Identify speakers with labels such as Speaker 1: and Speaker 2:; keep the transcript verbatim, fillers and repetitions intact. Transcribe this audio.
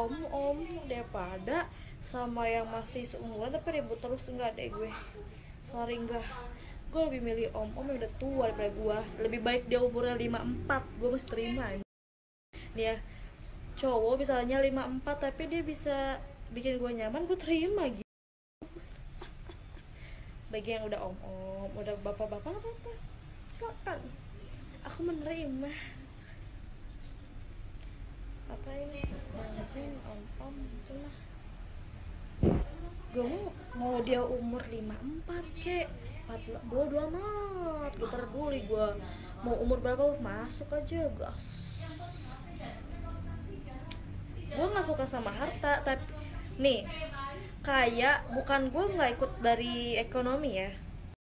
Speaker 1: om-om daripada sama yang masih seumuran tapi ribut terus. Enggak deh gue, sorry enggak. Gue lebih milih om-om yang udah tua daripada gue. Lebih baik dia umurnya lima puluh empat, gue masih terima. Dia cowok misalnya lima puluh empat tapi dia bisa bikin gue nyaman, gue terima gitu. Bagi yang udah om-om, udah bapak-bapak, nggak apa-apa, silakan, aku menerima. Apa ini anjing om-om cuma gue mau mau dia umur lima puluh empat kek empat belas, bodo amat, gue peduli. Gue mau umur berapa masuk aja, gas. Gue nggak suka sama harta, tapi nih kayak bukan gue nggak ikut dari ekonomi ya,